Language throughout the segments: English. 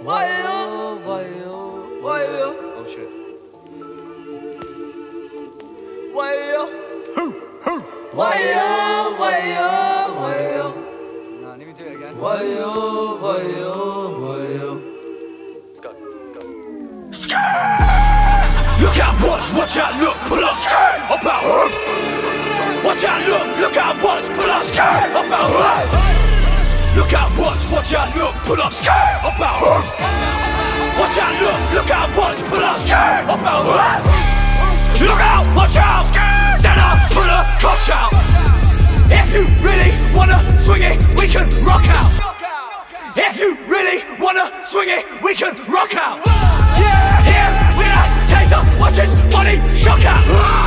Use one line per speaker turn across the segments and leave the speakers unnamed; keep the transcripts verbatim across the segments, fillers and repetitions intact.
Wayo, wayo, wayo. Oh shit. Wayo. Wayo, wayo, wayo. Nah, let me do it again. Wayo, wayo, wayo. Let's go, let's go.
Look out, watch, watch out, look, pull up, about her. Watch out, look, look out, watch, pull up, about her. Look out, watch, watch out, look, pull up, about her. Watch out, look, look out, watch, pull up, about her. Look out, watch out, then I'll pull a cosh out. If you really wanna swing it, we can rock out. If you really wanna swing it, we can rock out. Yeah, here we like taser, watch his body shock out.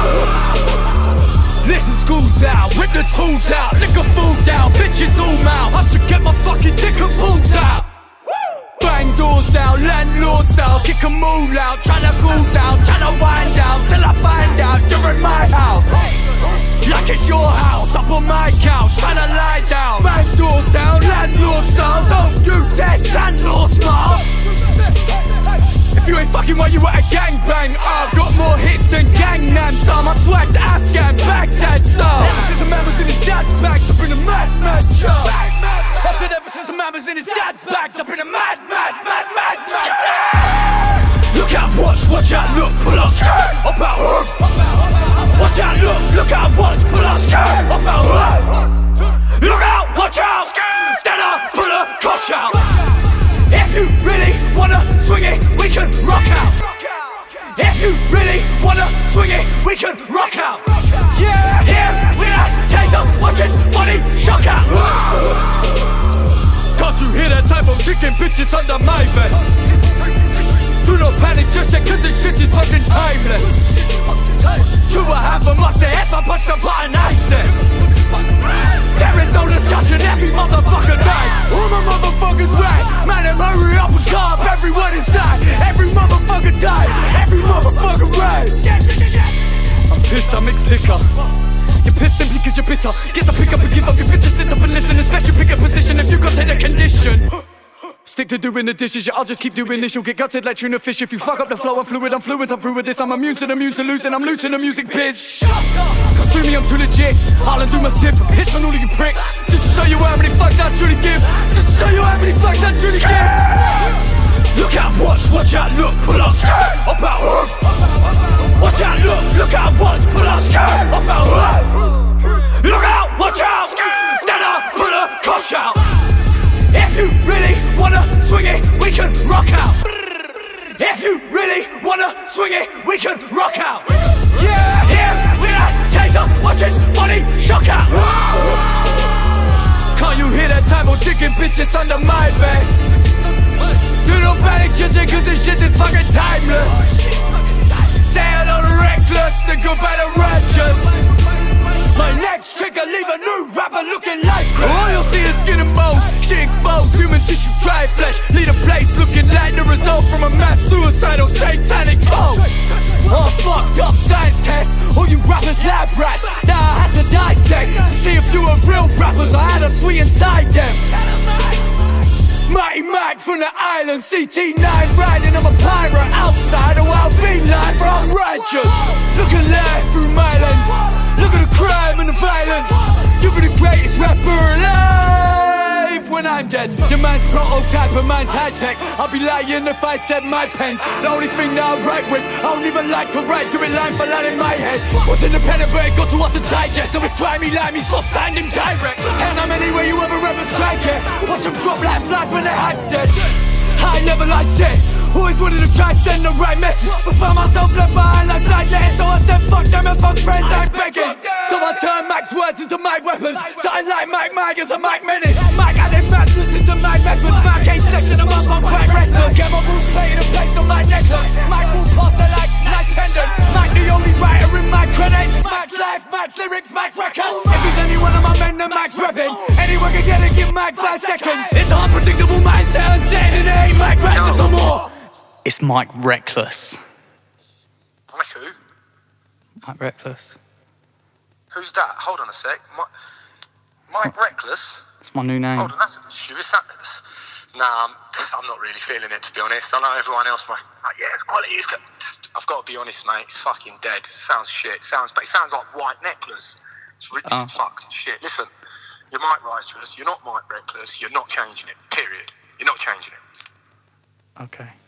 Listen, school's out, whip the tools out, lick a fool down, bitches all mouth. I should get my fucking dick and balls out. Bang doors down, landlord style, kick 'em all out, tryna cool down, tryna wind down, till I find out you're in my house. Like it's your house, up on my couch, tryna lie down. Bang doors down, landlord style, don't you dare stand or smile. If you ain't fucking while you at a gangbang, I've got more hits than Gangnam Style. My swag's Afghan, Baghdad style. Ever since a man was in his dad's bags, I've been a mad, mad child. I said ever since a man was in his dad's bags, I've been a mad, mad, mad, mad, mad. Look out, watch, watch out, look, pull up, about her. Watch out, look, look out, watch, pull up, about her. Look out, watch out, then I'll pull a cosh out. If you really wanna swing it, we can rock out. If you really wanna swing it, we can rock out. Yeah, here we like taser, watch his body shock out. Can't you hear that type of chicken bitches under my vest? Do not panic just yet, cause this shit is fucking timeless. True, I have a much if I push the button, I said there is no discussion, every motherfucker dies. All my motherfuckers right, man, and hurry up and carve everyone inside. Every motherfucker dies, every motherfucker rides. I'm pissed, I mix liquor. You're pissed simply cause you're bitter. Guess I pick up and give up your bitches, sit up and listen. It's best you pick a position if you got in a condition. Stick to doing the dishes, yeah, I'll just keep doing this. You'll get gutted like tuna fish if you fuck up the flow. I'm fluid, I'm fluid, I'm through with this. I'm immune to the immune to losing, I'm losing the music biz. Cause me, I'm too legit, I'll undo my sip, hits on all of you pricks. Just to show you how many fucks I truly give. Just to show you how many fucks I truly give. Look out, watch, watch out, look, pull up, about her. Watch out, look, look out, watch, pull up, about her. Look out, watch out, then I'll pull a cosh out. If you really wanna swing it, we can rock out. If you really wanna swing it, we can rock out. Yeah, here we like taser, watch his body shock out. Can't you hear that type of chicken bitches under my vest? Do not panic, judge it, cause this shit is fucking timeless. Say hello to Reckless and goodbye to Righteous. My next trigger leave a new rapper looking lifeless. All you'll see is skin and bones, shit exposed, human tissue, dry flesh. Leave a place looking like the result from a mass suicidal satanic code. Oh, fucked up science test, all you rappers lab rats. Now I had to dissect to see if you were real rappers. I had a sweet inside them. Mighty Mac from the island, C T nine riding, I'm a pirate outside, or I'll be live, for I'm righteous. Look at life through my lens, look at the crime and the violence. You'll be the greatest rapper alive when I'm dead. Your man's prototype and mine's high-tech. I'll be lying if I said my pen's the only thing that I write with. I don't even like to write, do it line for line in my head. Was independent but it got to what to digest. So it's grimy, limey, soft signed him direct. And I'm anywhere you ever ever strike it. Watch them drop like flies when their hype's dead. High level I said, always wanted to try send the right message, but found myself left behind like side letters. So I said fuck them and fuck friends, I'm begging. So I turned Mac's words into my weapons. Starting like Mike Mike as a Mike Menace. Mike added madness into my methods. Mike ain't sexing them up, I'm quite restless. Get my rules played and placed on my necklace. Mike will pass the like nice pendant. Mike the only writer in my credits. Mike's life, Mike's lyrics, Mike's records. If he's any one of my men, then Mike's repping. Anyone can get it, give Mike five seconds. It's an unpredictable mindset, I'm saying it ain't Mike Reckless no more.
It's Mike Reckless.
Mike who?
Mike Reckless.
Who's that? Hold on a sec. Mike, Mike Reckless?
It's my new name.
Hold on, that's an issue. It's that, Nah, I'm, I'm not really feeling it, to be honest. I know everyone else might, like, yeah, it's quality. It's good. I've got to be honest, mate. It's fucking dead. It sounds shit. It sounds, it sounds like White Necklace. It's rich
Oh.
as fuck shit. Listen, you're Mike Righteous. You're not Mike Reckless. You're not changing it. Period. You're not changing it.
Okay.